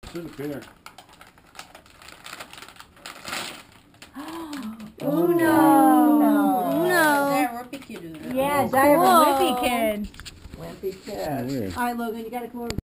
Should appear. Uno. Wimpy kid. Yeah, Diary of a Wimpy Kid. Wimpy Oh, Kid. weird. All right, Logan, you got to come over.